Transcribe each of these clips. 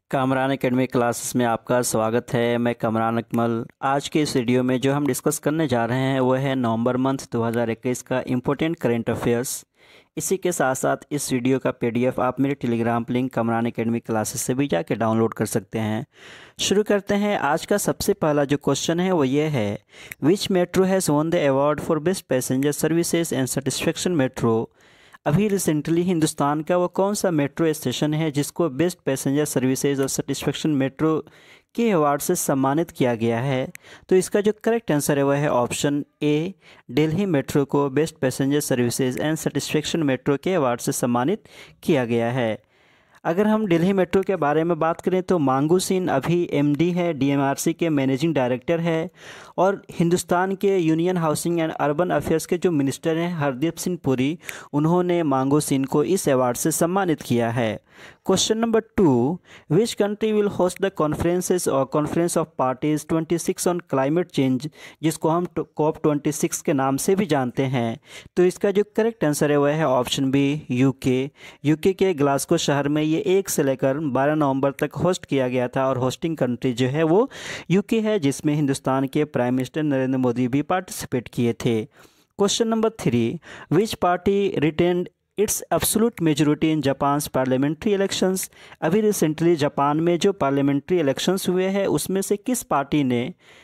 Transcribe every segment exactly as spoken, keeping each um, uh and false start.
Kamran academy classes में आपका स्वागत है। मैं कमरान अकमल। आज के इस वीडियो में जो हम डिस्कस करने जा रहे हैं वो है नवंबर मंथ दो हज़ार इक्कीस का इम्पोर्टेंट करेंट अफेयर्स। इसी के साथ साथ इस वीडियो का पीडीएफ आप मेरे Telegram link Kamran academy classes से भी जाके डाउनलोड कर सकते हैं। शुरू करते हैं। आज का सबसे पहला जो क्वेश्चन है वो ये है, which metro has won the award for best passenger services and satisfaction metro. अभी रिसेंटली हिंदुस्तान का वो कौन सा मेट्रो स्टेशन है जिसको बेस्ट पैसेंजर सर्विसेज और सेटिस्फेक्शन मेट्रो के अवार्ड से सम्मानित किया गया है। तो इसका जो करेक्ट आंसर है वह है ऑप्शन ए, दिल्ली मेट्रो को best passenger services and satisfaction metro के अवार्ड से सम्मानित किया गया है। अगर हम दिल्ली मेट्रो के बारे में बात करें तो मांगू सिंह अभी एमडी है, डीएमआरसी के मैनेजिंग डायरेक्टर है, और हिंदुस्तान के union housing and urban affairs के जो मिनिस्टर हैं हरदीप सिंह पुरी, उन्होंने मांगू सिंह को इस अवार्ड से सम्मानित किया है। Question number two, which country will host the conferences और कॉन्फ्रेंस ऑफ पार्टीज छब्बीस ऑन क्लाइमेट चेंज, जिसको हम कॉप छब्बीस के नाम से भी जानते हैं। तो इसका जो करेक्ट आंसर है वह है ऑप्शन बी, यूके। यूके के ग्लासगो शहर में ये एक से लेकर बारह नवंबर तक होस्ट किया गया था, और होस्टिंग कंट्री जो है वो यूके है, जिसमें हिंदुस्तान के प्राइम मिनिस्टर नरेंद्र मोदी भी पार्टिसिपेट किए थे। Question number three, which party retained its absolute majority in Japan's parliamentary elections. अभी रिसेंटली जापान में जो पार्लियामेंट्री इलेक्शंस हुए हैं उसमें से किस पार्टी ने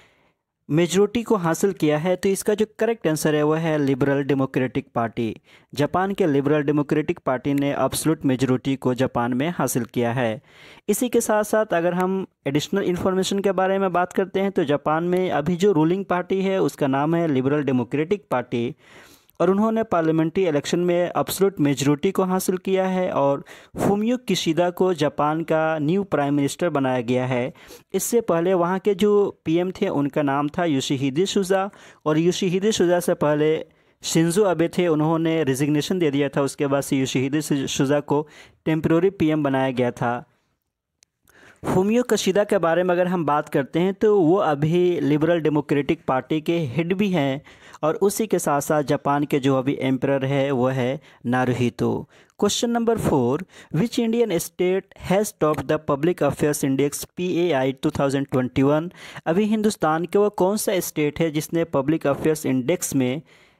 मेजोरिटी को हासिल किया है। तो इसका जो करेक्ट आंसर है वह है लिबरल डेमोक्रेटिक पार्टी। जापान के लिबरल डेमोक्रेटिक पार्टी ने एब्सोल्यूट मेजोरिटी को जापान में हासिल किया है। इसी के साथ साथ अगर हम एडिशनल इन्फॉर्मेशन के बारे में बात करते हैं तो जापान में अभी जो रूलिंग पार्टी है उसका नाम है लिबरल डेमोक्रेटिक पार्टी, और उन्होंने पार्लियामेंट्री इलेक्शन में एब्सोल्यूट मेजॉरिटी को हासिल किया है, और फुमियो किशिदा को जापान का न्यू प्राइम मिनिस्टर बनाया गया है। इससे पहले वहाँ के जो पीएम थे उनका नाम था योशिहिदे सुगा, और योशिहिदे सुगा से पहले शिंजो अबे थे, उन्होंने रिजिग्नेशन दे दिया था। उसके बाद से योशिहिदे सुगा को टेम्पररी पीएम बनाया गया था। फुमियो किशिदा के बारे में अगर हम बात करते हैं तो वो अभी लिबरल डेमोक्रेटिक पार्टी के हेड भी हैं, और उसी के साथ साथ जापान के जो अभी एम्परर है वो है Naruhito. Question number four, which Indian state has top the Public Affairs Index P A I two thousand twenty one. अभी हिंदुस्तान के वो कौन सा स्टेट है जिसने पब्लिक अफेयर्स इंडेक्स में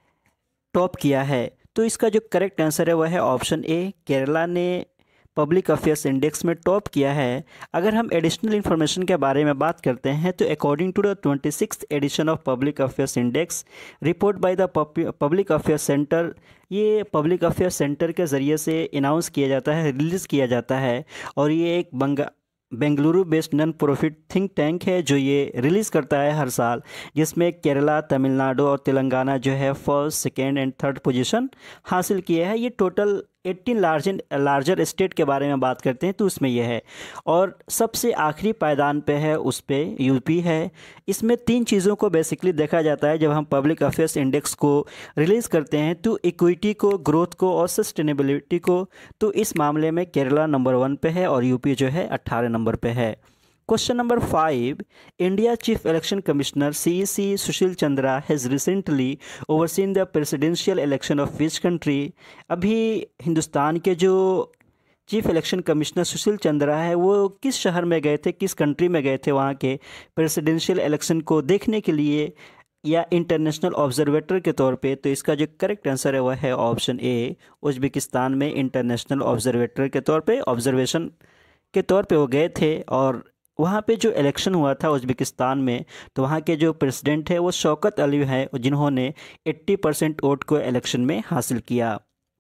टॉप किया है। तो इसका जो करेक्ट आंसर है वह है ऑप्शन ए, केरला ने पब्लिक अफेयर्स इंडेक्स में टॉप किया है। अगर हम एडिशनल इन्फॉर्मेशन के बारे में बात करते हैं तो according to the twenty six edition of Public Affairs Index report by the Public Affairs Centre, ये पब्लिक अफेयर्स सेंटर के ज़रिए से अनाउंस किया जाता है, रिलीज़ किया जाता है, और ये एक बंगा Bengaluru based non profit think tank है जो ये रिलीज़ करता है हर साल, जिसमें केरला, तमिलनाडु और तेलंगाना जो है first, second and third position हासिल किए हैं। ये टोटल अठारह लार्ज लार्जर स्टेट के बारे में बात करते हैं तो उसमें यह है, और सबसे आखिरी पायदान पे है उस पे यूपी है। इसमें तीन चीज़ों को बेसिकली देखा जाता है जब हम पब्लिक अफेयर्स इंडेक्स को रिलीज़ करते हैं, तो इक्विटी को, ग्रोथ को और सस्टेनेबिलिटी को। तो इस मामले में केरला नंबर वन पे है और यूपी जो है अट्ठारह नंबर पे है। Question number five, India chief election commissioner C E C Sushil Chandra has recently overseen the presidential election of which country. अभी हिंदुस्तान के जो chief election commissioner Sushil Chandra है वो किस शहर में गए थे, किस कंट्री में गए थे वहाँ के प्रेसिडेंशियल इलेक्शन को देखने के लिए, या इंटरनेशनल ऑब्जर्वेटर के तौर पे। तो इसका जो करेक्ट आंसर है वह है ऑप्शन ए, उज्बेकिस्तान में इंटरनेशनल ऑब्जर्वेटर के तौर पे, ऑब्जर्वेशन के तौर पे वो गए थे। और वहाँ पे जो इलेक्शन हुआ था उज्बेकिस्तान में, तो वहाँ के जो प्रेसिडेंट है वो शौकत अली हैं, जिन्होंने अस्सी परसेंट वोट को इलेक्शन में हासिल किया।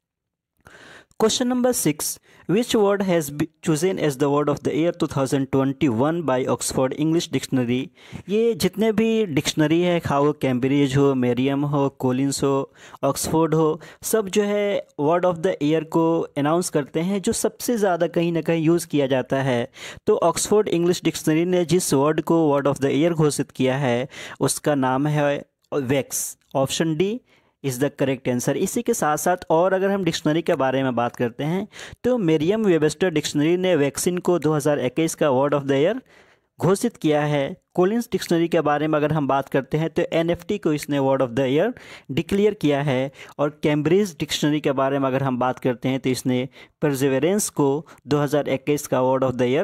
Question number six, which word has chosen as the word of the year two thousand twenty one by Oxford English dictionary. ये जितने भी डिक्शनरी है, खा वो कैम्ब्रिज हो, मेरियम हो, कोलिंस हो, ऑक्सफोर्ड हो, सब जो है वर्ड ऑफ द ईयर को अनाउंस करते हैं जो सबसे ज़्यादा कहीं ना कहीं यूज़ किया जाता है। तो ऑक्सफोर्ड इंग्लिश डिक्शनरी ने जिस वर्ड को वर्ड ऑफ द ईयर घोषित किया है उसका नाम है vax. Option D is the correct answer. इसी के साथ साथ और अगर हम डिक्शनरी के बारे में बात करते हैं तो मेरियम वेबस्टर डिक्शनरी ने वैक्सीन को दो हज़ार इक्कीस का वर्ड ऑफ द ईयर घोषित किया है। कोलिंस डिक्शनरी के बारे में अगर हम बात करते हैं तो एनएफटी को इसने word of the year declare किया है, और कैम्ब्रिज डिक्शनरी के बारे में अगर हम बात करते हैं तो इसने परसेवरेंस को दो हज़ार इक्कीस का वर्ड ऑफ द ईयर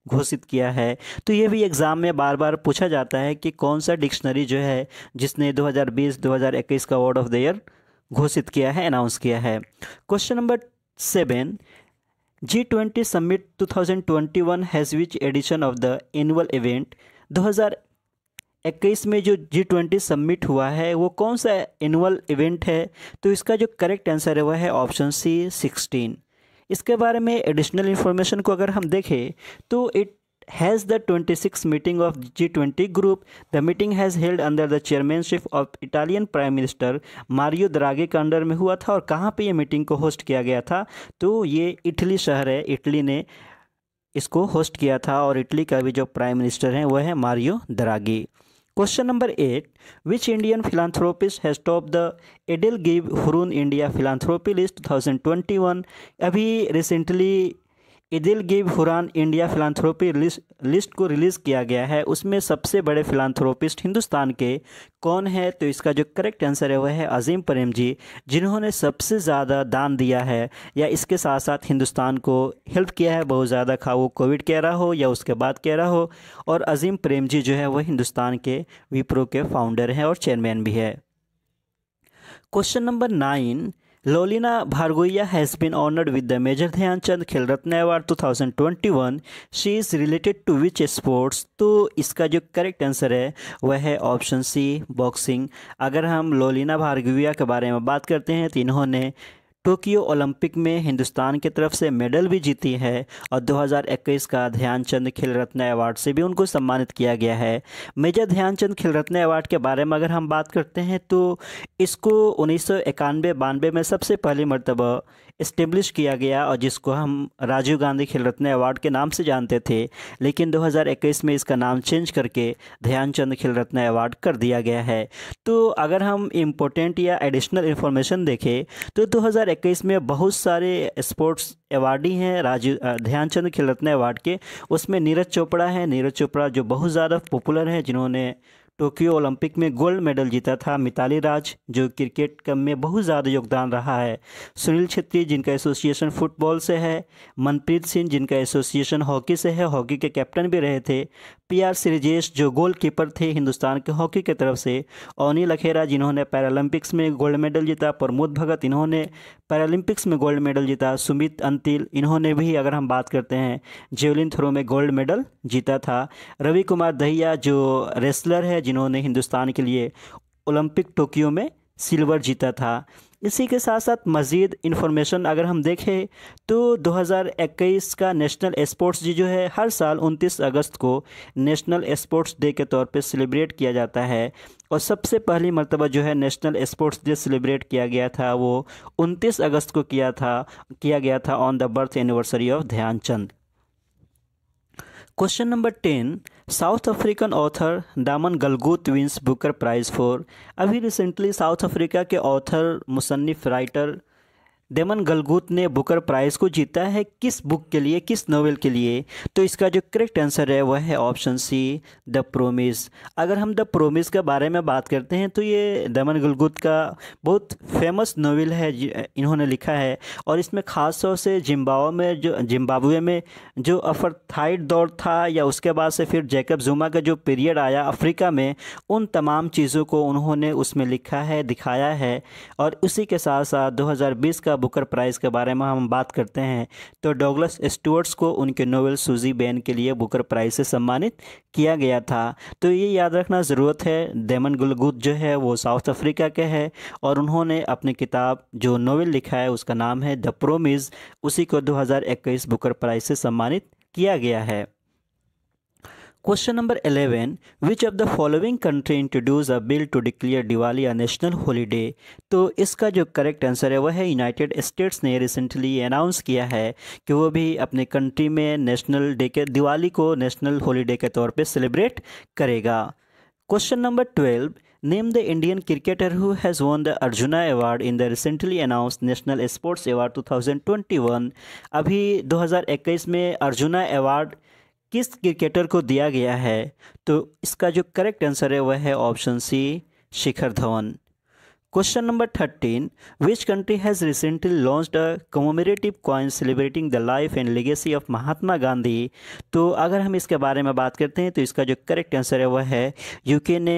घोषित किया है। तो ये भी एग्ज़ाम में बार बार पूछा जाता है कि कौन सा डिक्शनरी जो है जिसने दो हज़ार बीस दो हज़ार इक्कीस का वर्ड ऑफ द ईयर घोषित किया है, अनाउंस किया है। Question number seven, G twenty summit two thousand twenty one has which edition of the annual event. दो हज़ार इक्कीस में जो जी ट्वेंटी समिट हुआ है वो कौन सा एनुअल इवेंट है? तो इसका जो करेक्ट आंसर है वह है ऑप्शन सी सिक्सटीन। इसके बारे में एडिशनल इन्फॉर्मेशन को अगर हम देखें तो it has the twenty six meeting of G twenty group. The meeting has held under the chairmanship of Italian prime minister Mario Draghi के अंडर में हुआ था। और कहाँ पे ये मीटिंग को होस्ट किया गया था? तो ये इटली शहर है, इटली ने इसको होस्ट किया था और इटली का भी जो प्राइम मिनिस्टर हैं वह है Mario Draghi. Question number eight, which Indian philanthropist has top the Edelgive Hurun India philanthropy list two thousand twenty one. अभी recently Edelgive Hurun India philanthropy list list को रिलीज़ किया गया है। उसमें सबसे बड़े फिलांथ्रोपिस्ट हिंदुस्तान के कौन है? तो इसका जो करेक्ट आंसर है वह है अजीम प्रेम जी, जिन्होंने सबसे ज़्यादा दान दिया है या इसके साथ साथ हिंदुस्तान को हेल्प किया है बहुत ज़्यादा, खा वो कोविड कह रहा हो या उसके बाद कह रहा हो। और अजीम प्रेम जी जो है वह हिंदुस्तान के विप्रो के फाउंडर हैं और चेयरमैन भी है। Question number nine, Lovlina Borgohain has been honoured with the Major Dhyan Chand Khel Ratna award two thousand twenty one. She is related to which sports? तो इसका जो करेक्ट आंसर है वह है ऑप्शन सी बॉक्सिंग। अगर हम लोलिना भार्गोइया के बारे में बात करते हैं तो इन्होंने टोक्यो ओलंपिक में हिंदुस्तान की तरफ से मेडल भी जीती है और दो हज़ार इक्कीस का ध्यानचंद खेल रत्न अवार्ड से भी उनको सम्मानित किया गया है। मेजर ध्यानचंद खेल रत्न अवार्ड के बारे में अगर हम बात करते हैं तो इसको उन्नीस सौ इक्यानवे बानवे में सबसे पहली मरतबा इस्टेब्लिश किया गया और जिसको हम राजीव गांधी खेल रत्न अवार्ड के नाम से जानते थे, लेकिन दो हज़ार इक्कीस में इसका नाम चेंज करके ध्यानचंद खेल रत्न अवार्ड कर दिया गया है। तो अगर हम इम्पोर्टेंट या एडिशनल इन्फॉर्मेशन देखें तो दो हज़ार इक्कीस में बहुत सारे स्पोर्ट्स अवार्डी हैं राजीव ध्यानचंद खेल रत्न अवार्ड के। उसमें नीरज चोपड़ा है, नीरज चोपड़ा जो बहुत ज़्यादा पॉपुलर है, जिन्होंने टोक्यो ओलंपिक में गोल्ड मेडल जीता था। मिताली राज जो क्रिकेट कम में बहुत ज़्यादा योगदान रहा है। सुनील छेत्री जिनका एसोसिएशन फुटबॉल से है। मनप्रीत सिंह जिनका एसोसिएशन हॉकी से है, हॉकी के कैप्टन भी रहे थे। पी आर श्रीजेश जो गोलकीपर थे हिंदुस्तान के हॉकी की तरफ से। अनिल अखेरा जिन्होंने पैरालंपिक्स में गोल्ड मेडल जीता। प्रमोद भगत इन्होंने पैरालंपिक्स में गोल्ड मेडल जीता। सुमित अंतिल इन्होंने भी अगर हम बात करते हैं जेवलिन थ्रो में गोल्ड मेडल जीता था। रवि कुमार दहिया जो रेसलर है जिन्होंने हिंदुस्तान के लिए ओलंपिक टोक्यो में सिल्वर जीता था। इसी के साथ साथ मज़ीद इन्फॉर्मेशन अगर हम देखें तो दो हज़ार इक्कीस का नेशनल स्पोर्ट्स डे जो है हर साल उनतीस अगस्त को नेशनल स्पोर्ट्स डे के तौर पे सेलिब्रेट किया जाता है। और सबसे पहली मर्तबा जो है नेशनल स्पोर्ट्स डे सेलिब्रेट किया गया था वो उनतीस अगस्त को किया था किया गया था on the birth anniversary of Dhyan Chand. Question number ten, South African author Damon Galgut wins Booker prize for. अभी रिसेंटली साउथ अफ्रीका के ऑथर मुसन्निफ राइटर दामन गलगूत ने बुकर प्राइज़ को जीता है। किस बुक के लिए, किस नोवेल के लिए? तो इसका जो करेक्ट आंसर है वह है ऑप्शन सी द प्रोमिस। अगर हम द प्रोमिस के बारे में बात करते हैं तो ये दामन गलगूत का बहुत फेमस नोवेल है, इन्होंने लिखा है। और इसमें ख़ास तौर से जिम्बाब्वे में जो जिम्बाब्वे में जो अफरथाइड दौर था या उसके बाद से फिर जैकब जुमा का जो पीरियड आया अफ्रीका में, उन तमाम चीज़ों को उन्होंने उसमें लिखा है, दिखाया है। और उसी के साथ साथ दो हज़ार बीस का बुकर प्राइज़ के बारे में हम बात करते हैं तो डॉगलस स्टुअर्ट्स को उनके नोवेल सूजी बेन के लिए बुकर प्राइज़ से सम्मानित किया गया था। तो ये याद रखना ज़रूरत है, दामन गलगूत जो है वो साउथ अफ्रीका के हैं और उन्होंने अपनी किताब जो नोवेल लिखा है उसका नाम है द प्रोमिस, उसी को दो हज़ार इक्कीस बुकर प्राइज़ से सम्मानित किया गया है। Question number eleven, which of the following country introduce a bill to declare Diwali a national holiday. तो इसका जो करेक्ट आंसर है वह है यूनाइटेड स्टेट्स ने रिसेंटली अनाउंस किया है कि वो भी अपने कंट्री में नेशनल डे के दिवाली को नेशनल हॉलीडे के तौर पे सेलिब्रेट करेगा। Question number twelve, name the Indian cricketer who has won the Arjuna award in the recently announced national sports award two thousand twenty one. अभी दो हज़ार इक्कीस में अर्जुना अवार्ड किस क्रिकेटर को दिया गया है? तो इसका जो करेक्ट आंसर है वह है option C Shikhar Dhawan. Question number thirteen, which country has recently launched a commemorative coin celebrating the life and legacy of Mahatma Gandhi. तो अगर हम इसके बारे में बात करते हैं तो इसका जो करेक्ट आंसर है वह है यूके ने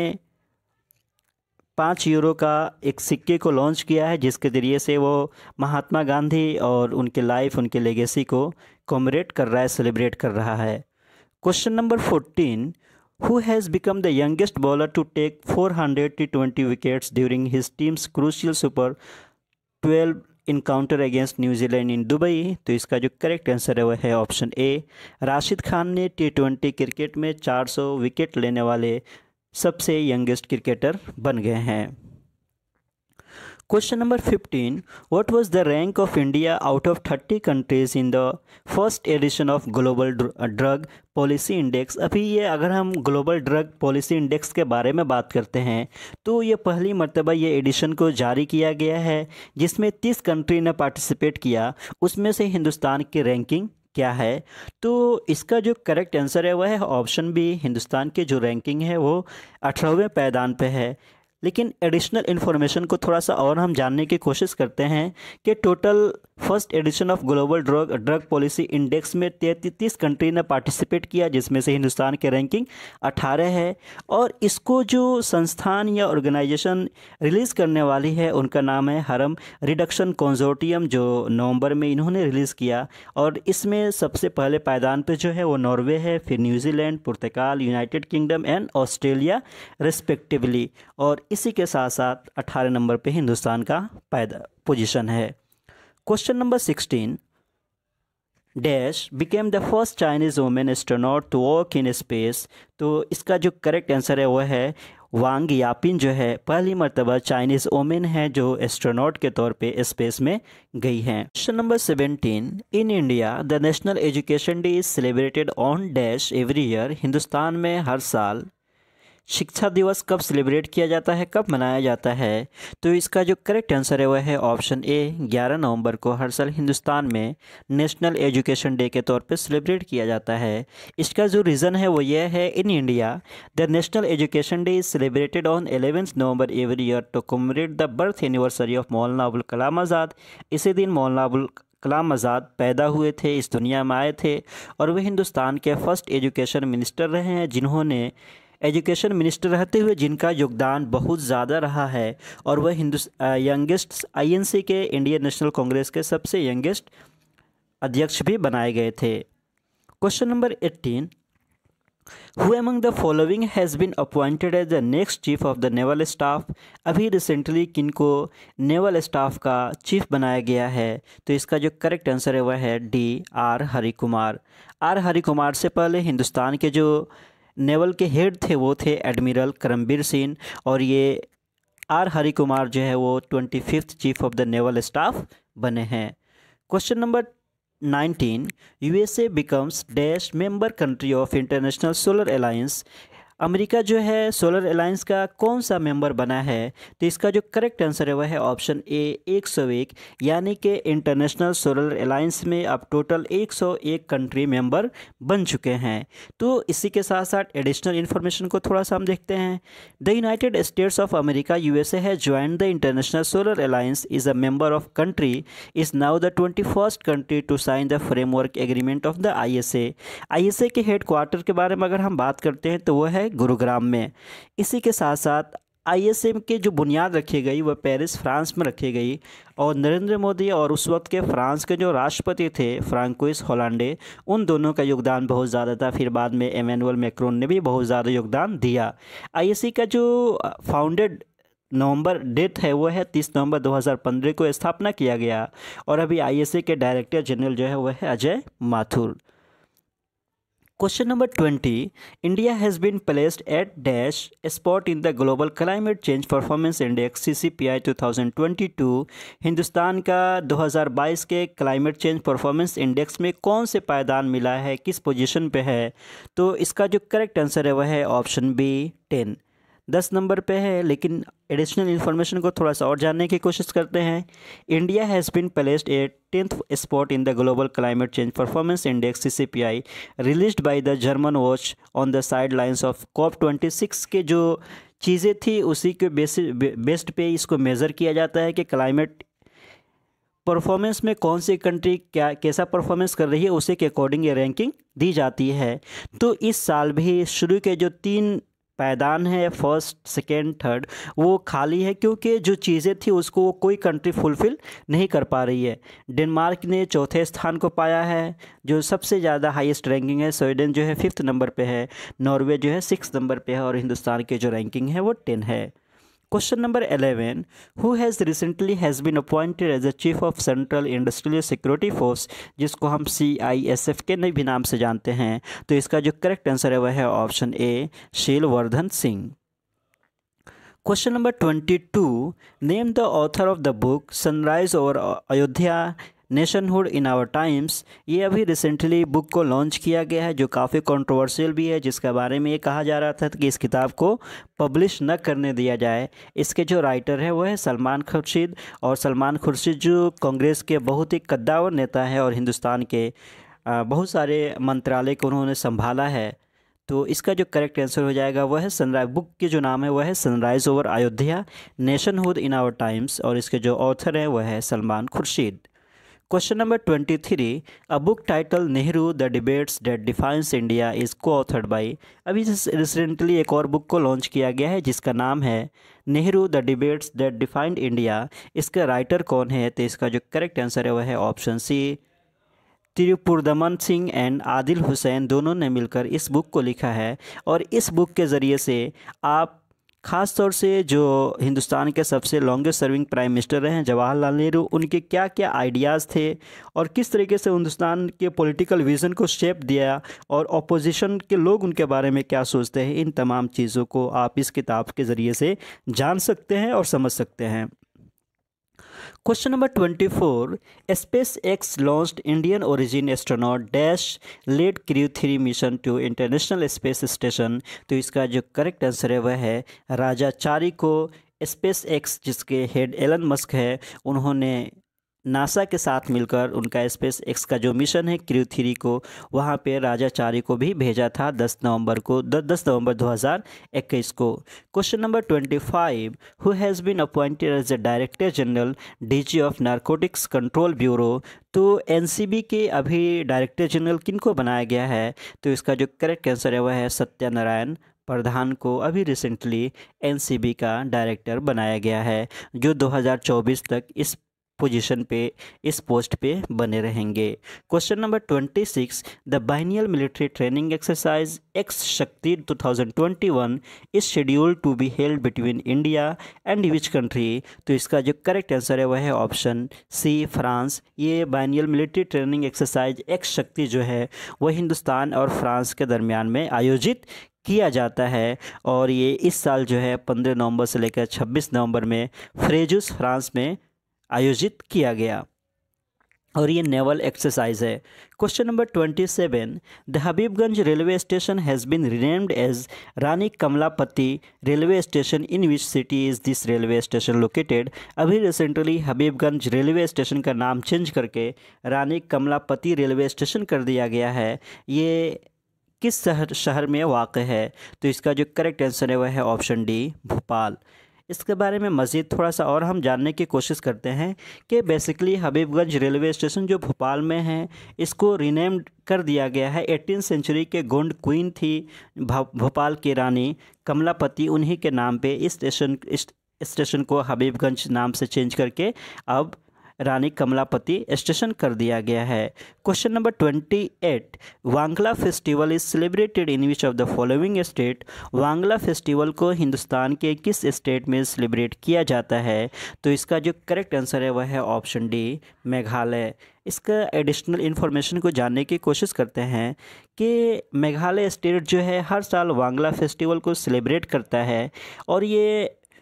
पाँच यूरो का एक सिक्के को लॉन्च किया है, जिसके ज़रिए से वो महात्मा गांधी और उनके लाइफ, उनके लेगेसी को कॉमरेट कर रहा है, सेलिब्रेट कर रहा है। Question number fourteen, who has become the youngest bowler to take four hundred twenty wickets during his team's crucial Super twelve encounter against New Zealand in Dubai। तो इसका जो करेक्ट आंसर है वह है ऑप्शन ए, राशिद खान ने टी ट्वेंटी क्रिकेट में चार सौ विकेट लेने वाले सबसे यंगेस्ट क्रिकेटर बन गए हैं। Question number fifteen, what was the rank of India out of thirty countries in the first edition of global drug policy index. अभी ये अगर हम ग्लोबल ड्रग पॉलिसी इंडेक्स के बारे में बात करते हैं तो ये पहली मर्तबा ये एडिशन को जारी किया गया है, जिसमें तीस कंट्री ने पार्टिसिपेट किया। उसमें से हिंदुस्तान की रैंकिंग क्या है? तो इसका जो करेक्ट आंसर है वह है ऑप्शन बी, हिंदुस्तान की जो रैंकिंग है वो अठारहवें पायदान पे है। लेकिन एडिशनल इन्फॉर्मेशन को थोड़ा सा और हम जानने की कोशिश करते हैं कि total first edition of global drug drug policy index में तैंतीस कंट्री ने पार्टिसिपेट किया, जिसमें से हिंदुस्तान की रैंकिंग अठारह है। और इसको जो संस्थान या ऑर्गेनाइजेशन रिलीज़ करने वाली है उनका नाम है हार्म रिडक्शन कंसोर्टियम, जो नवंबर में इन्होंने रिलीज़ किया। और इसमें सबसे पहले पायदान पे जो है वो नॉर्वे है, फिर New Zealand, Portugal, United Kingdom and Australia respectively. और इसी के साथ साथ अठारह नंबर पे हिंदुस्तान का पैदा पोजीशन है। Question number sixteen, dash became the first Chinese women astronaut to walk in space. तो इसका जो करेक्ट आंसर है वह है वांग यापिन, जो है पहली मर्तबा चाइनीज़ वुमेन है जो एस्ट्रोनॉट के तौर पे स्पेस में गई हैं। Question number seventeen, in India the national education day is celebrated on dash every year. Hindustan में हर साल शिक्षा दिवस कब सेलिब्रेट किया जाता है, कब मनाया जाता है? तो इसका जो करेक्ट आंसर है वह है ऑप्शन ए, ग्यारह नवंबर को हर साल हिंदुस्तान में नेशनल एजुकेशन डे के तौर पे सेलिब्रेट किया जाता है। इसका जो रीज़न है वो यह है, in India the national education day is celebrated on eleventh November every year to commemorate the birth anniversary of Maulana Abul Kalam Azad. इसी दिन मौलाना अबुल कलाम आज़ाद पैदा हुए थे, इस दुनिया में आए थे, और वे हिंदुस्तान के फर्स्ट एजुकेशन मिनिस्टर रहे हैं, जिन्होंने एजुकेशन मिनिस्टर रहते हुए जिनका योगदान बहुत ज़्यादा रहा है। और वह हिंदुस्तान यंगेस्ट आईएनसी के इंडियन नेशनल कांग्रेस के सबसे यंगेस्ट अध्यक्ष भी बनाए गए थे। Question number eighteen, who among the following has been appointed as the next chief of the naval staff. अभी रिसेंटली किनको नेवल स्टाफ का चीफ बनाया गया है? तो इसका जो करेक्ट आंसर है वह है D, R Hari Kumar. R Hari Kumar से पहले हिंदुस्तान के जो नेवल के हेड थे वो थे एडमिरल करमबीर सिंह, और ये आर हरि कुमार जो है वो twenty fifth chief of the naval staff बने हैं। Question number nineteen, USA becomes dash member country of international solar alliance. America जो है सोलर अलायंस का कौन सा मेंबर बना है? तो इसका जो करेक्ट आंसर है वह है ऑप्शन ए, एक सौ एक, यानी कि इंटरनेशनल सोलर अलायंस में अब टोटल एक सौ एक कंट्री मेंबर बन चुके हैं। तो इसी के साथ साथ एडिशनल इन्फॉर्मेशन को थोड़ा सा हम देखते हैं। The United States of America USA है join the international solar alliance, is a member of country, is now the twenty first country to sign the framework agreement of the I S A. I S A के head quarter के बारे में अगर हम बात करते हैं तो वह है गुरुग्राम में। इसी के साथ साथ आईएसए के जो बुनियाद रखी गई वह पेरिस फ्रांस में रखी गई, और नरेंद्र मोदी और उस वक्त के फ्रांस के जो राष्ट्रपति थे फ्रांकोइस होलांडे, उन दोनों का योगदान बहुत ज़्यादा था। फिर बाद में एमेनुअल मैक्रोन ने भी बहुत ज़्यादा योगदान दिया। आईएसए का जो फाउंडेड नवंबर डेट है वो है तीस नवंबर दो हज़ार पंद्रह को स्थापना किया गया, और अभी आईएसए के डायरेक्टर जनरल जो है वह है Ajay Mathur. Question number twenty, India has been placed at dash spot in the global climate change performance index C C P I two thousand twenty two. Hindustan का दो हज़ार बाईस के क्लाइमेट चेंज परफॉर्मेंस इंडेक्स में कौन से पायदान मिला है, किस पोजीशन पे है? तो इसका जो करेक्ट आंसर है वह है ऑप्शन बी, टेन। दस नंबर पे है, लेकिन एडिशनल इन्फॉर्मेशन को थोड़ा सा और जानने की कोशिश करते हैं। India has been placed a tenth spot in the global climate change performance index C C P I released by the German watch on the sidelines of COP twenty six के जो चीज़ें थी उसी के basis based पे इसको measure किया जाता है कि क्लाइमेट परफॉर्मेंस में कौन सी कंट्री क्या कैसा परफॉर्मेंस कर रही है, उसी के अकॉर्डिंग ये रैंकिंग दी जाती है। तो इस साल भी शुरू के जो तीन पायदान है, फर्स्ट सेकेंड थर्ड, वो खाली है क्योंकि जो चीज़ें थी उसको वो कोई कंट्री फुलफ़िल नहीं कर पा रही है। डेनमार्क ने चौथे स्थान को पाया है, जो सबसे ज़्यादा हाईएस्ट रैंकिंग है। स्वीडन जो है फिफ्थ नंबर पे है, नॉर्वे जो है सिक्स नंबर पे है, और हिंदुस्तान की जो रैंकिंग है वो टेन है। Question number eleven, who has recently has been appointed as the chief of central industrial security force, जिसको हम सी आई एस एफ के भी नाम से जानते हैं। तो इसका जो करेक्ट आंसर है वह है option A, Sheel Vardhan Singh. Question number twenty two, name the author of the book sunrise over Ayodhya nationhood in our times. ये अभी रिसेंटली बुक को लॉन्च किया गया है, जो काफ़ी कंट्रोवर्शियल भी है, जिसके बारे में ये कहा जा रहा था कि इस किताब को पब्लिश न करने दिया जाए। इसके जो राइटर है वह है सलमान खुर्शीद, और सलमान खुर्शीद जो कांग्रेस के बहुत ही कद्दावर नेता है और हिंदुस्तान के बहुत सारे मंत्रालय को उन्होंने संभाला है। तो इसका जो करेक्ट आंसर हो जाएगा वह है सनराइज, बुक के जो नाम है वह है sunrise over Ayodhya nationhood in our times, और इसके जो ऑथर है वह है Salman Khurshid. Question number twenty three, a book title Nehru the debates that defines India is co authored by. अभी रिसेंटली एक और बुक को लॉन्च किया गया है जिसका नाम है Nehru the debates that defined India. इसका राइटर कौन है? तो इसका जो करेक्ट आंसर है वह है option C, Tripurdaman Singh and Adeel Hussain दोनों ने मिलकर इस बुक को लिखा है। और इस बुक के ज़रिए से आप ख़ास तौर से जो हिंदुस्तान के सबसे लॉन्गेस्ट सर्विंग प्राइम मिनिस्टर रहे हैं जवाहरलाल नेहरू, उनके क्या क्या आइडियाज़ थे और किस तरीके से हिंदुस्तान के पॉलिटिकल विज़न को शेप दिया, और ऑपोजिशन के लोग उनके बारे में क्या सोचते हैं, इन तमाम चीज़ों को आप इस किताब के ज़रिए से जान सकते हैं और समझ सकते हैं। Question number twenty four, SpaceX launched Indian origin astronaut dash led crew three mission to international space station. तो इसका जो करेक्ट आंसर है वह है राजा चारी को स्पेस एक्स, जिसके हेड एलन मस्क है, उन्होंने नासा के साथ मिलकर उनका स्पेस एक्स का जो मिशन है क्रू थ्री को, वहाँ पे राजा चारी को भी भेजा था दस नवंबर को दस नवंबर दो हज़ार इक्कीस को। Question number twenty five, who has been appointed as the director general DG of narcotics control bureau. तो एनसीबी के अभी डायरेक्टर जनरल किन को बनाया गया है? तो इसका जो करेक्ट आंसर है वह है सत्यनारायण प्रधान को अभी रिसेंटली एनसीबी का डायरेक्टर बनाया गया है, जो दो हज़ार चौबीस तक इस पोजीशन पे इस पोस्ट पे बने रहेंगे। Question number twenty six, the biennial military training exercise Ex Shakti two thousand twenty one is scheduled to be held between India and which country. तो इसका जो करेक्ट आंसर है वह है ऑप्शन सी, फ्रांस। ये biennial military training exercise Ex Shakti जो है वह हिंदुस्तान और फ्रांस के दरमियान में आयोजित किया जाता है, और ये इस साल जो है पंद्रह नवंबर से लेकर छब्बीस नवंबर में फ्रेजुस फ्रांस में आयोजित किया गया, और ये नेवल एक्सरसाइज है। Question number twenty seven, the Habibganj railway station has been renamed as Rani Kamlapati railway station, in which city is this railway station located. अभी रिसेंटली हबीबगंज रेलवे स्टेशन का नाम चेंज करके रानी कमलापति रेलवे स्टेशन कर दिया गया है। ये किस शहर शहर में वाक़ है? तो इसका जो करेक्ट आंसर है वह है ऑप्शन डी, भोपाल। इसके बारे में मज़ीद थोड़ा सा और हम जानने की कोशिश करते हैं कि बेसिकली हबीबगंज रेलवे स्टेशन जो भोपाल में है, इसको रीनेम्ड कर दिया गया है। एटीन सेंचुरी के गोंड क्वीन थी भोपाल की रानी कमलापति, उन्हीं के नाम पे इस स्टेशन इस स्टेशन को हबीबगंज नाम से चेंज करके अब रानी कमलापति स्टेशन कर दिया गया है। Question number twenty eight, Wangala festival is celebrated in which of the following state. Wangala festival को हिंदुस्तान के किस स्टेट में सेलिब्रेट किया जाता है? तो इसका जो करेक्ट आंसर है वह है ऑप्शन डी, मेघालय। इसका एडिशनल इन्फॉर्मेशन को जानने की कोशिश करते हैं कि मेघालय स्टेट जो है हर साल वांगला फेस्टिवल को सेलिब्रेट करता है, और ये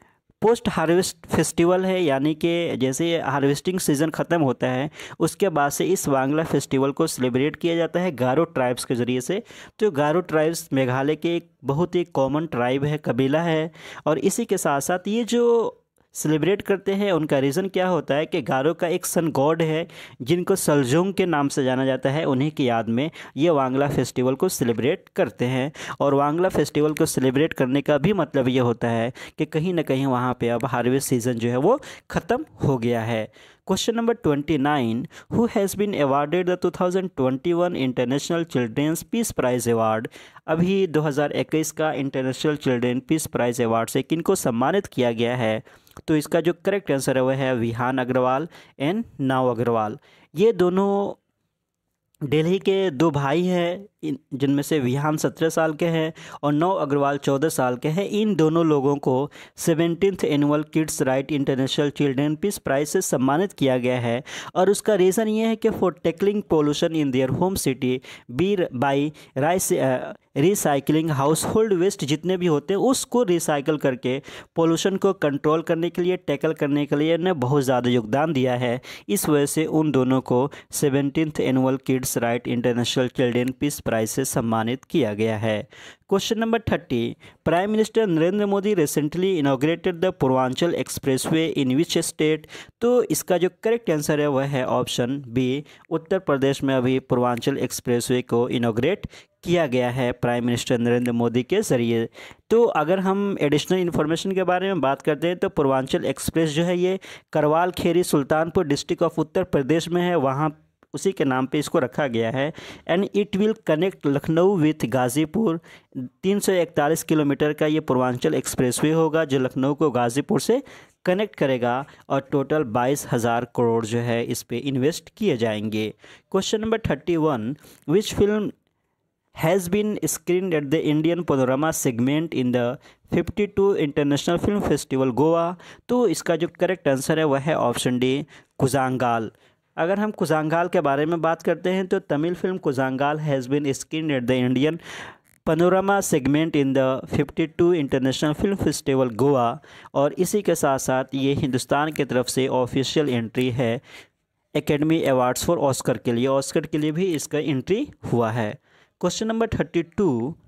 पोस्ट हार्वेस्ट फेस्टिवल है, यानी कि जैसे हार्वेस्टिंग सीज़न ख़त्म होता है उसके बाद से इस वांगला फेस्टिवल को सेलिब्रेट किया जाता है गारो ट्राइब्स के ज़रिए से। तो गारो ट्राइब्स मेघालय के एक बहुत ही कॉमन ट्राइब है, कबीला है, और इसी के साथ साथ ये जो सेलिब्रेट करते हैं उनका रीज़न क्या होता है कि गारो का एक सन गॉड है जिनको सलजोंग के नाम से जाना जाता है, उन्हीं की याद में ये वांगला फेस्टिवल को सेलिब्रेट करते हैं। और वांगला फेस्टिवल को सेलिब्रेट करने का भी मतलब ये होता है कि कहीं ना कहीं वहाँ पे अब हार्वेस्ट सीज़न जो है वो ख़त्म हो गया है। Question number twenty nine, who has been awarded the two thousand twenty one international children's peace prize award. अभी दो हज़ार इक्कीस का international children peace prize award से किनको सम्मानित किया गया है? तो इसका जो करेक्ट आंसर है वह है विहान अग्रवाल एंड नाव अग्रवाल। ये दोनों दिल्ली के दो भाई हैं जिनमें से विहान सत्रह साल के हैं और नव अग्रवाल चौदह साल के हैं। इन दोनों लोगों को seventeenth annual kids right international children peace prize से सम्मानित किया गया है। और उसका रीज़न ये है कि for tackling pollution in their home city be by rice recycling household waste जितने भी होते हैं उसको रिसाइकल करके पोल्यूशन को कंट्रोल करने के लिए, टैकल करने के लिए ने बहुत ज़्यादा योगदान दिया है। इस वजह से उन दोनों को seventeenth annual kids right international children peace prize से सम्मानित किया गया है। Question number thirty, prime minister Narendra Modi recently inaugurated the Purvanchal expressway in which state. तो इसका जो करेक्ट आंसर है वह है ऑप्शन बी, उत्तर प्रदेश में अभी पूर्वांचल एक्सप्रेसवे को इनॉग्रेट किया गया है प्राइम मिनिस्टर नरेंद्र मोदी के ज़रिए। तो अगर हम एडिशनल इन्फॉर्मेशन के बारे में बात करते हैं तो पूर्वांचल एक्सप्रेस जो है ये करवाल खेरी सुल्तानपुर डिस्ट्रिक्ट ऑफ उत्तर प्रदेश में है, वहाँ उसी के नाम पे इसको रखा गया है। And it will connect Lucknow with Ghazipur. तीन सौ इकतालीस किलोमीटर का ये पूर्वांचल एक्सप्रेसवे होगा जो लखनऊ को गाज़ीपुर से कनेक्ट करेगा और टोटल बाईस हज़ार करोड़ जो है इस पे इन्वेस्ट किए जाएंगे। Question number thirty one, which film has been screened at the Indian Panorama segment in the fifty two international film festival Goa. तो इसका जो करेक्ट आंसर है वह है ऑप्शन डी, कुजांगाल। अगर हम कुजांगाल के बारे में बात करते हैं तो Tamil film Koozhangal has been screened at the Indian panorama segment in the fifty two international film festival Goa. और इसी के साथ साथ ये हिंदुस्तान की तरफ से ऑफिशियल एंट्री है एकेडमी अवार्ड्स फॉर ऑस्कर के लिए। ऑस्कर के लिए भी इसका एंट्री हुआ है। Question number thirty two,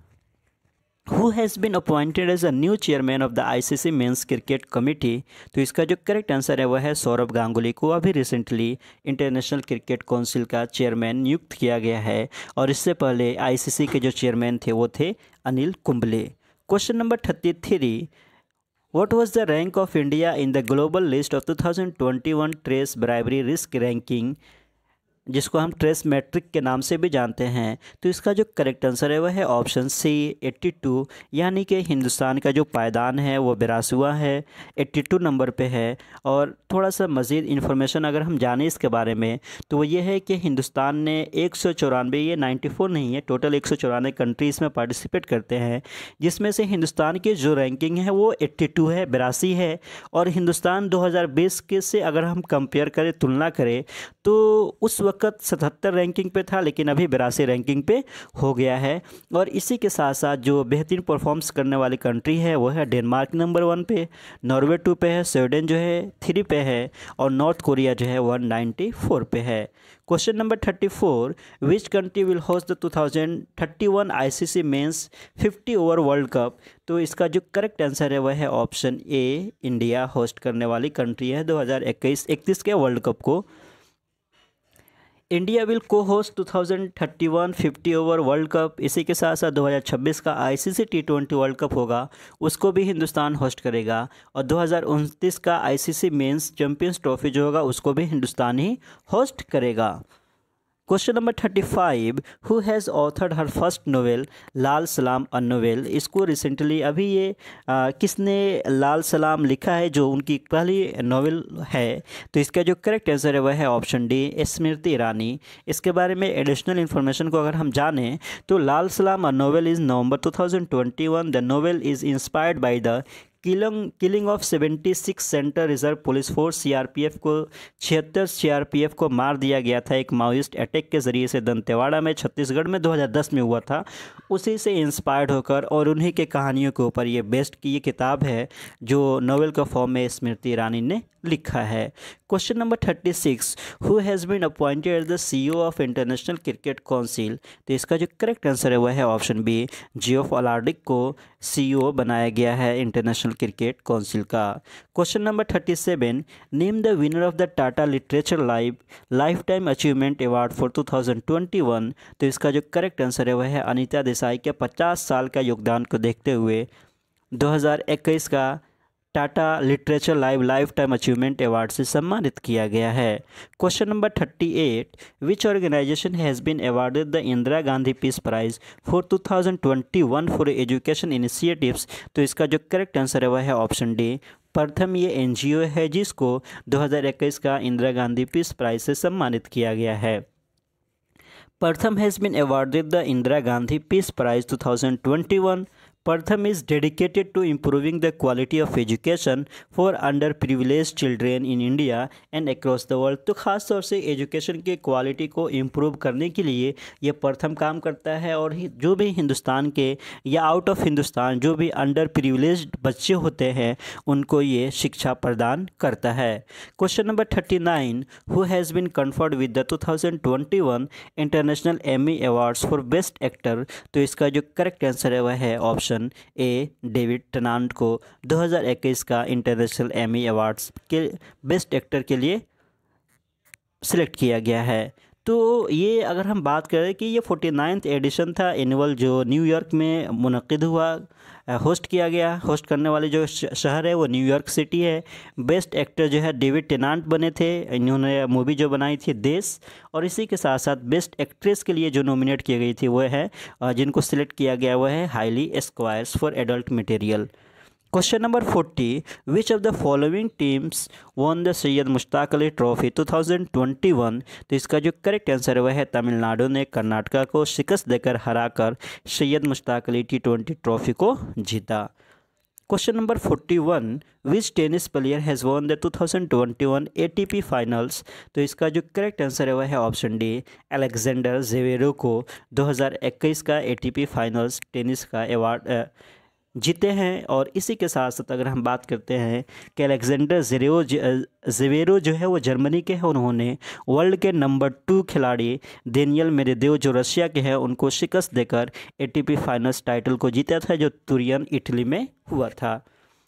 who has been appointed as a new chairman of the ICC men's cricket committee. तो इसका जो करेक्ट आंसर है वह है सौरभ गांगुली को अभी रिसेंटली इंटरनेशनल क्रिकेट काउंसिल का चेयरमैन नियुक्त किया गया है। और इससे पहले आईसीसी के जो चेयरमैन थे वो थे Anil Kumble. Question number thirty three, What was the rank of India in the global list of two thousand twenty one TRACE bribery risk ranking, जिसको हम ट्रेस मैट्रिक के नाम से भी जानते हैं। तो इसका जो करेक्ट आंसर है वह है ऑप्शन सी, बयासी। यानी कि हिंदुस्तान का जो पायदान है वो बिरासीवा है, बयासी नंबर पे है। और थोड़ा सा मज़ीद इन्फॉर्मेशन अगर हम जानें इसके बारे में तो वो ये है कि हिंदुस्तान ने एक सौ चौरानवे, ये चौरानवे नहीं है, टोटल एक सौ चौरानवे कंट्रीज़ में पार्टिसिपेट करते हैं, जिसमें से हिंदुस्तान की जो रैंकिंग है वो बयासी है, बिरासी है। और हिंदुस्तान दो हज़ार बीस के से अगर हम कंपेयर करें, तुलना करें, तो उस वक्त सतहत्तर रैंकिंग पे था लेकिन अभी बिरासी रैंकिंग पे हो गया है। और इसी के साथ साथ जो बेहतरीन परफॉर्म्स करने वाली कंट्री है वो है डेनमार्क नंबर वन पे, नॉर्वे टू पे है, स्वीडन जो है थ्री पे है और नॉर्थ कोरिया जो है वन नाइन्टी फोर पे है। Question number thirty four, which country will host the two thousand thirty one ICC men's fifty over world cup. तो इसका जो करेक्ट आंसर है वह है ऑप्शन ए, इंडिया होस्ट करने वाली कंट्री है दो हज़ार इक्कीस इकतीस के वर्ल्ड कप को। India will co-host two thousand thirty one fifty over world cup. इसी के साथ साथ दो हज़ार छब्बीस का ICC T twenty world cup होगा, उसको भी हिंदुस्तान होस्ट करेगा। और दो हज़ार उनतीस का आईसीसी मेंस चैंपियंस ट्रॉफी जो होगा उसको भी हिंदुस्तान ही होस्ट करेगा। Question number thirty five, who has authored her first novel Lal Salaam a novel. इसको रिसेंटली अभी ये आ, किसने लाल सलाम लिखा है जो उनकी पहली नोवेल है। तो इसका जो करेक्ट आंसर है वह है ऑप्शन डी, स्मृति ईरानी। इसके बारे में एडिशनल इन्फॉर्मेशन को अगर हम जानें तो Lal Salaam a novel is November two thousand twenty one. The novel is inspired by the killing killing of seventy six central reserve police force CRPF को छिहत्तर सीआरपीएफ को मार दिया गया था एक माओइस्ट अटैक के ज़रिए से दंतेवाड़ा में छत्तीसगढ़ में दो हज़ार दस में हुआ था। उसी से इंस्पायर्ड होकर और उन्हीं के कहानियों के ऊपर ये बेस्ट की ये किताब है जो नोवेल का फॉर्म में स्मृति ईरानी ने लिखा है। Question number thirty six, who has been appointed as the CEO of international cricket council. तो इसका जो करेक्ट आंसर है वह है ऑप्शन बी, जियोफ अलार्डिक को सीईओ बनाया गया है इंटरनेशनल क्रिकेट काउंसिल का। Question number thirty seven, name the winner of the Tata literature life lifetime achievement award for two thousand twenty one. तो इसका जो करेक्ट आंसर है वह है अनीता देसाई के पचास साल का योगदान को देखते हुए दो हज़ार इक्कीस का Tata literature live lifetime achievement award से सम्मानित किया गया है। Question number thirty eight, which organisation has been awarded the Indira Gandhi peace prize for two thousand twenty one for education initiatives. तो इसका जो करेक्ट आंसर है वह है ऑप्शन डी, प्रथम ये एनजीओ है जिसको दो हज़ार इक्कीस का इंदिरा गांधी पीस प्राइज से सम्मानित किया गया है। Pratham has been awarded the Indira Gandhi peace prize two thousand twenty one. Pratham is dedicated to improving the quality of education for underprivileged children in India and across the world। तो ख़ास तौर से एजुकेशन के क्वालिटी को इम्प्रूव करने के लिए ये प्रथम काम करता है और जो भी हिंदुस्तान के या आउट ऑफ हिंदुस्तान जो भी अंडर प्रिविलेज्ड बच्चे होते हैं उनको ये शिक्षा प्रदान करता है। Question number thirty nine, who has been conferred with the two thousand twenty one international Emmy awards for best actor. तो इसका जो करेक्ट आंसर है वह है ऑप्शन ए, डेविड टेनांट को दो हज़ार इक्कीस का इंटरनेशनल एमी अवार्ड्स के बेस्ट एक्टर के लिए सिलेक्ट किया गया है। तो ये अगर हम बात करें कि ये फोर्टी नाइन्थ एडिशन था एनुअल जो न्यूयॉर्क में मुनक़िद हुआ, होस्ट किया गया। होस्ट करने वाले जो शहर है वो न्यूयॉर्क सिटी है। बेस्ट एक्टर जो है डेविड टेनांट बने थे, इन्होंने मूवी जो बनाई थी देश। और इसी के साथ साथ बेस्ट एक्ट्रेस के लिए जो नॉमिनेट की गई थी वो है जिनको सिलेक्ट किया गया वो है Hayley Squires for Adult Material. Question number forty, which of the following teams won the Syed Mushtaq Ali trophy two thousand twenty one. तो इसका जो करेक्ट आंसर है वह है तमिलनाडु ने कर्नाटका को शिकस्त देकर हराकर Syed Mushtaq Ali T twenty trophy को जीता। Question number forty one, which tennis player has won the two thousand twenty one ATP finals. तो इसका जो करेक्ट आंसर है वह है ऑप्शन डी, अलेक्जेंडर ज़वेरेव को दो हज़ार इक्कीस का एटीपी फाइनल्स टेनिस का अवार्ड जीते हैं। और इसी के साथ साथ अगर हम बात करते हैं कि अलेक्जेंडर ज़वेरेव ज़वेरेव जो है वो जर्मनी के हैं, उन्होंने वर्ल्ड के नंबर टू खिलाड़ी डेनियल मेदवेदेव जो रशिया के हैं उनको शिकस्त देकर एटीपी फाइनल्स टाइटल को जीता था जो तुरिन इटली में हुआ था।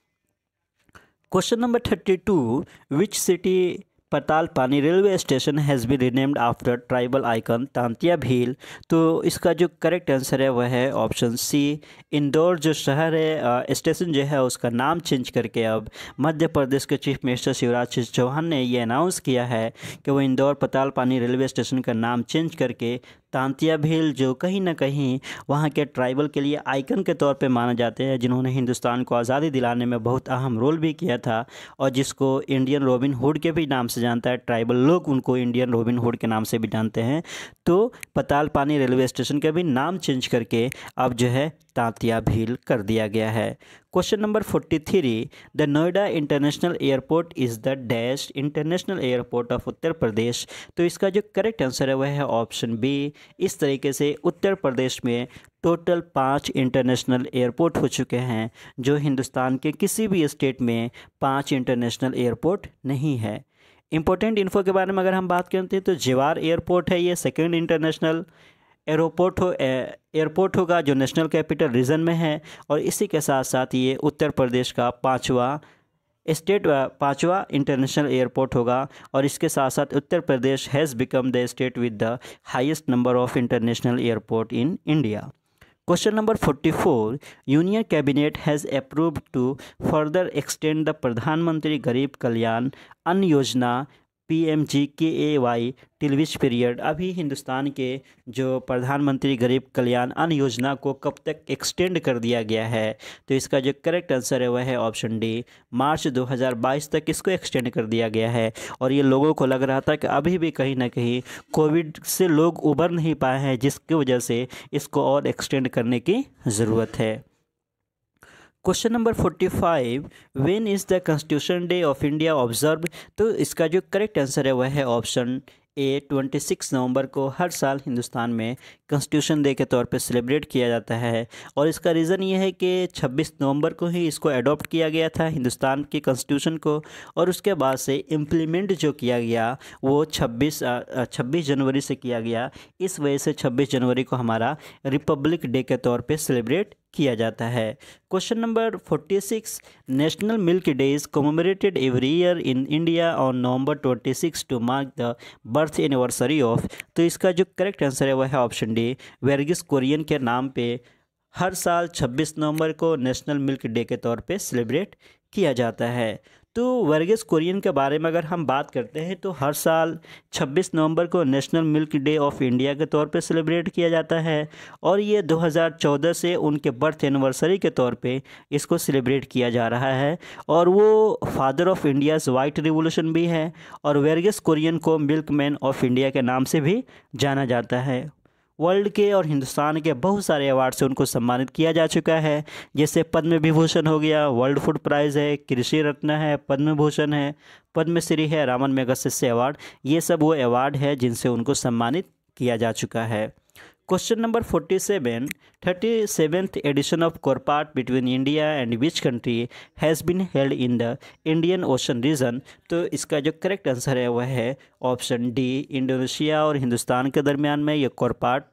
Question number thirty two, which city Patalpani railway station has been renamed after tribal icon Tantia Bhil. तो इसका जो करेक्ट आंसर है वह है ऑप्शन सी, इंदौर जो शहर है स्टेशन जो है उसका नाम चेंज करके अब मध्य प्रदेश के चीफ मिनिस्टर शिवराज सिंह चौहान ने ये अनाउंस किया है कि वो इंदौर पतालपानी रेलवे स्टेशन का नाम चेंज करके तांतिया भील जो कहीं ना कहीं वहाँ के ट्राइबल के लिए आइकन के तौर पे माने जाते हैं, जिन्होंने हिंदुस्तान को आज़ादी दिलाने में बहुत अहम रोल भी किया था और जिसको इंडियन रॉबिन हुड के भी नाम से जानता है, ट्राइबल लोग उनको इंडियन रॉबिन हुड के नाम से भी जानते हैं। तो पतालपानी रेलवे स्टेशन का भी नाम चेंज करके अब जो है तांतिया भील कर दिया गया है। Question number forty three, the Noida international airport is the dash international airport of Uttar Pradesh. तो इसका जो करेक्ट आंसर है वह है ऑप्शन बी। इस तरीके से उत्तर प्रदेश में टोटल पाँच इंटरनेशनल एयरपोर्ट हो चुके हैं, जो हिंदुस्तान के किसी भी स्टेट में पाँच इंटरनेशनल एयरपोर्ट नहीं है। इंपॉर्टेंट इन्फो के बारे में अगर हम बात करते हैं तो जवार एयरपोर्ट है, ये सेकेंड इंटरनेशनल एयरपोर्ट हो एयरपोर्ट होगा जो नेशनल कैपिटल रीजन में है। और इसी के साथ साथ ये उत्तर प्रदेश का पांचवा स्टेट पांचवा इंटरनेशनल एयरपोर्ट होगा। और इसके साथ साथ Uttar Pradesh has become the state with the highest number of international airport in India. Question number forty four, union cabinet has approved to further extend the Pradhanmantri Garib Kalyan Anna Yojana P M G K A Y till which period. अभी हिंदुस्तान के जो प्रधानमंत्री गरीब कल्याण अन्न योजना को कब तक extend कर दिया गया है। तो इसका जो करेक्ट आंसर है वह है ऑप्शन डी, मार्च दो हज़ार बाईस तक इसको एक्सटेंड कर दिया गया है। और ये लोगों को लग रहा था कि अभी भी कहीं ना कहीं कोविड से लोग उबर नहीं पाए हैं, जिसकी वजह से इसको और एक्सटेंड करने की ज़रूरत है। Question number forty five, when is the constitution day of India observe. तो इसका जो करेक्ट आंसर है वह है option A, twenty six November को हर साल हिंदुस्तान में कॉन्स्टिट्यूशन डे के तौर पे सेलिब्रेट किया जाता है। और इसका रीज़न ये है कि छब्बीस नवंबर को ही इसको अडॉप्ट किया गया था हिंदुस्तान की कॉन्स्टिट्यूशन को, और उसके बाद से इम्प्लीमेंट जो किया गया वो छब्बीस छब्बीस जनवरी से किया गया। इस वजह से छब्बीस जनवरी को हमारा रिपब्लिक डे के तौर पे सेलिब्रेट किया जाता है। Question number forty six, national milk day is commemorated every year in India on November twenty six to mark the birth anniversary of. तो इसका जो करेक्ट आंसर है वह है ऑप्शन डी, वर्गीस कुरियन के नाम पे हर साल छब्बीस नवंबर को नेशनल मिल्क डे के तौर पे सेलिब्रेट किया जाता है। तो वर्गीस कुरियन के बारे में अगर हम बात करते हैं तो हर साल छब्बीस नवंबर को national milk day of India के तौर पे सेलिब्रेट किया जाता है, और ये दो हज़ार चौदह से उनके बर्थ एनिवर्सरी के तौर पे इसको सेलिब्रेट किया जा रहा है। और वो father of India's white revolution भी है, और वर्गीस कुरियन को मिल्कमैन ऑफ इंडिया के नाम से भी जाना जाता है। वर्ल्ड के और हिंदुस्तान के बहुत सारे अवार्ड से उनको सम्मानित किया जा चुका है, जैसे पद्म विभूषण हो गया, वर्ल्ड फूड प्राइज़ है, कृषि रत्न है, पद्म भूषण है, पद्मश्री है, रामन मैगसेसे अवार्ड। ये सब वो अवार्ड है जिनसे उनको सम्मानित किया जा चुका है। Question number forty seven, thirty seventh edition of CORPAT between India and which country has been held in the Indian ocean region. तो इसका जो करेक्ट आंसर है वह है ऑप्शन डी, इंडोनेशिया और हिंदुस्तान के दरमियान में ये कोरपाट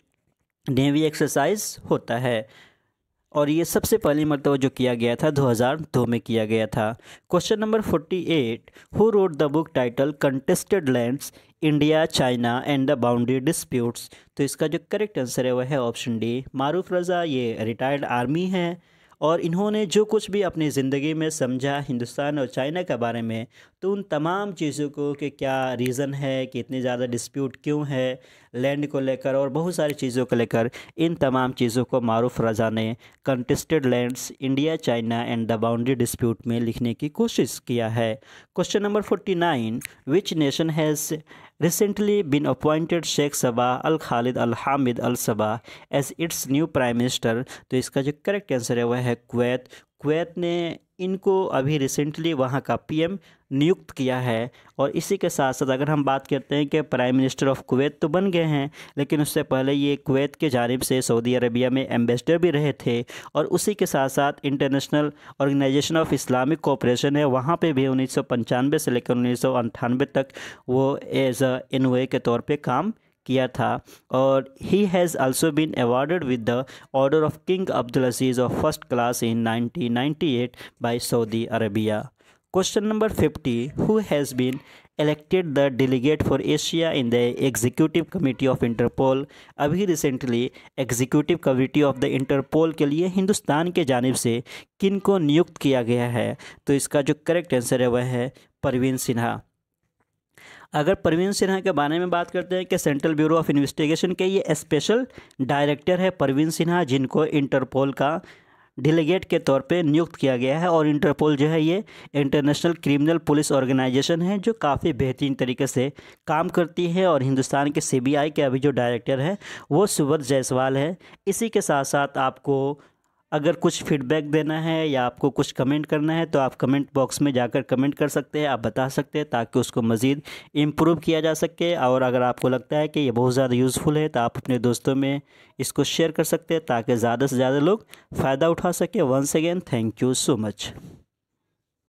नेवी एक्सरसाइज होता है, और ये सबसे पहली मरतबा जो किया गया था दो हज़ार दो में किया गया था। Question number forty eight, who wrote the book title contested lands India China and the boundary disputes. तो इसका जो करेक्ट आंसर है वह है ऑप्शन डी, मारूफ रज़ा। ये रिटायर्ड आर्मी हैं, और इन्होंने जो कुछ भी अपनी ज़िंदगी में समझा हिंदुस्तान और चाइना के बारे में, तो उन तमाम चीज़ों को कि क्या रीज़न है कि इतनी ज़्यादा डिस्प्यूट क्यों है लैंड को लेकर और बहुत सारी चीज़ों को लेकर, इन तमाम चीज़ों को मारूफ रज़ा ने contested lands India China and the boundary dispute में लिखने की कोशिश किया है। Question number forty nine, which nation has recently been appointed Sheikh Sabah Al Khalid Al Hamad Al Sabah as its new prime minister. तो इसका जो correct answer है वह है कुवैत। कुवैत ने इनको अभी रिसेंटली वहाँ का पीएम नियुक्त किया है। और इसी के साथ साथ अगर हम बात करते हैं कि प्राइम मिनिस्टर ऑफ कुवैत तो बन गए हैं, लेकिन उससे पहले ये कुवैत के जानिब से सऊदी अरबिया में एम्बेसडर भी रहे थे, और उसी के साथ साथ international organisation of Islamic cooperation है वहाँ पे भी उन्नीस सौ पंचानवे से लेकर उन्नीस सौ अंठानवे तक वो एज अ एनओए के तौर पे काम किया था। और he has also been awarded with the order of King Abdul Aziz of first class in nineteen ninety eight by Saudi Arabia. Question number fifty, who has been elected the delegate for Asia in the executive committee of Interpol। अभी recently executive committee of the Interpol के लिए हिंदुस्तान के जानिब से किन को नियुक्त किया गया है। तो इसका जो करेक्ट आंसर है वह है परवीन सिन्हा। अगर परवीन सिन्हा के बारे में बात करते हैं कि सेंट्रल ब्यूरो ऑफ इन्वेस्टिगेशन के ये स्पेशल डायरेक्टर है परवीन सिन्हा, जिनको इंटरपोल का डेलीगेट के तौर पे नियुक्त किया गया है। और इंटरपोल जो है ये इंटरनेशनल क्रिमिनल पुलिस ऑर्गेनाइजेशन है जो काफ़ी बेहतरीन तरीके से काम करती है। और हिंदुस्तान के सीबीआई के अभी जो डायरेक्टर है वो सुब्रत जायसवाल है। इसी के साथ साथ आपको अगर कुछ फीडबैक देना है या आपको कुछ कमेंट करना है तो आप कमेंट बॉक्स में जाकर कमेंट कर सकते हैं, आप बता सकते हैं ताकि उसको मज़ीद इम्प्रूव किया जा सके। और अगर आपको लगता है कि ये बहुत ज़्यादा यूज़फुल है तो आप अपने दोस्तों में इसको शेयर कर सकते हैं ताकि ज़्यादा से ज़्यादा लोग फ़ायदा उठा सकें। Once again thank you so much.